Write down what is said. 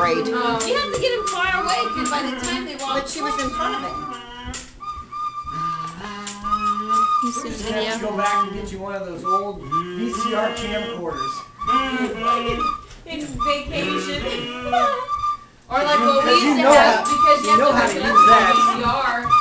great. You have to get him far away because by the time they walk. But she was in front of it. You see the Just have video? to go back and get you one of those old VCR camcorders. In vacation. Or like what we Because used you to know have how- because you you know have how to to hook use it up that. to VCR.